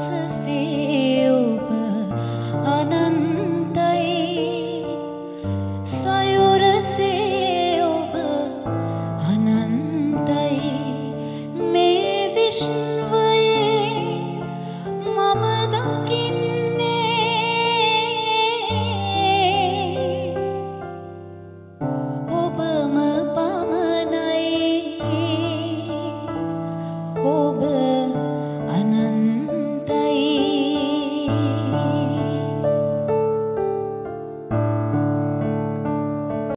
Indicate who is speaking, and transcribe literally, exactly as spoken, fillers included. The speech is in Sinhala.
Speaker 1: රසසේ ඔබ අනන්තයි සයුරසේ ඔබ අනන්තයි මේ විශ්වයේ මම දකින්නේ ඔබම පමණයි ඔබ